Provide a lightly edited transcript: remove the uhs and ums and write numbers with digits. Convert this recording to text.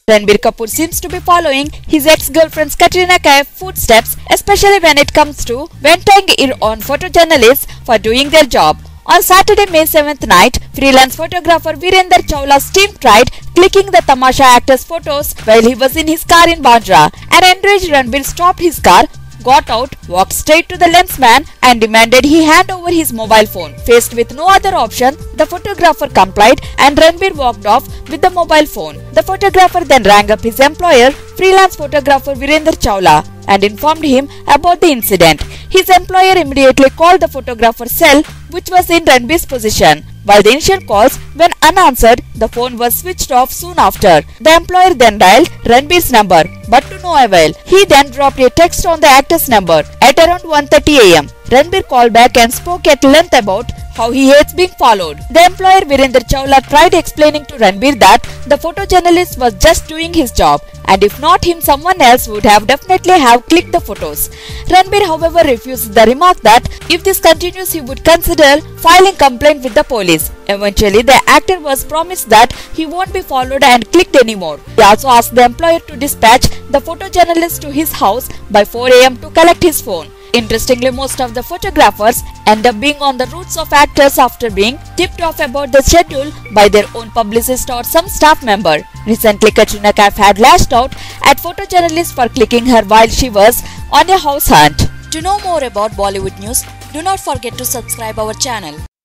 Ranbir Kapoor seems to be following his ex-girlfriend's Katrina Kaif footsteps, especially when it comes to venting in on photojournalists for doing their job. On Saturday, May 7th night, freelance photographer Varinder Chawla's team tried clicking the Tamasha actor's photos while he was in his car in Bandra. An enraged Ranbir stopped his car, got out, walked straight to the lensman and demanded he hand over his mobile phone. Faced with no other option, the photographer complied and Ranbir walked off with the mobile phone. The photographer then rang up his employer, freelance photographer Varinder Chawla, and informed him about the incident. His employer immediately called the photographer's cell, which was in Ranbir's possession. While the initial calls went unanswered, the phone was switched off soon after. The employer then dialed Ranbir's number, but to no avail. He then dropped a text on the actor's number. At around 1:30 am, Ranbir called back and spoke at length about how he hates being followed. The employer Varinder Chawla tried explaining to Ranbir that the photojournalist was just doing his job, and if not him, someone else would have definitely have clicked the photos. Ranbir, however, refused the remark that if this continues, he would consider filing complaint with the police. Eventually, the actor was promised that he won't be followed and clicked anymore. He also asked the employer to dispatch the photojournalist to his house by 4 am to collect his phone. Interestingly, most of the photographers end up being on the routes of actors after being tipped off about the schedule by their own publicist or some staff member. Recently, Katrina Kaif had lashed out at photojournalists for clicking her while she was on a house hunt. To know more about Bollywood news, do not forget to subscribe our channel.